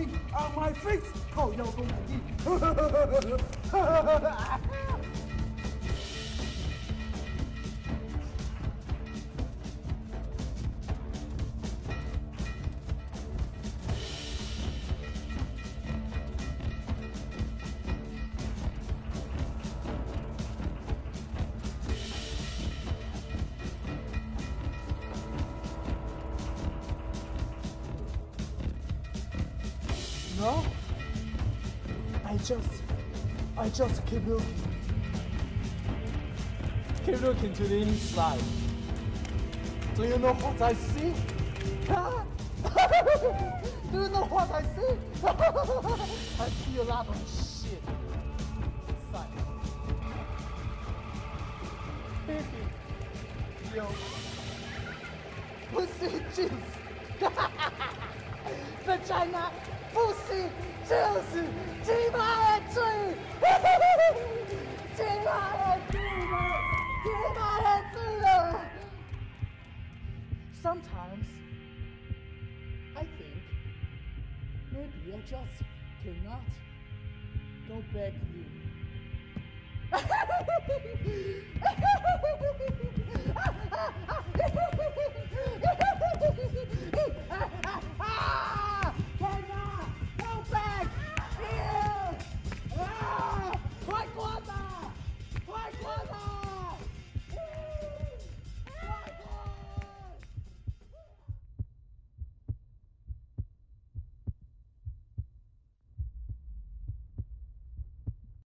walking on my face， 靠腰功能力。No, I just keep looking to the inside. Do you know what I see? Huh? Do you know what I see? I see a lot of shit inside. Baby, yo, pussy juice. Vagina, pussy, juice, 鸡巴的水，鸡巴的水了，鸡巴的水了。Sometimes I think maybe I just cannot go back to you.